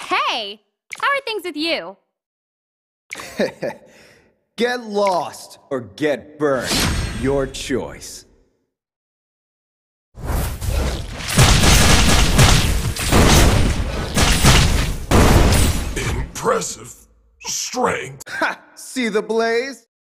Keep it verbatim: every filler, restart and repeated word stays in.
Hey! How are things with you? Get lost or get burned. Your choice. Impressive strength. Ha! See the blaze?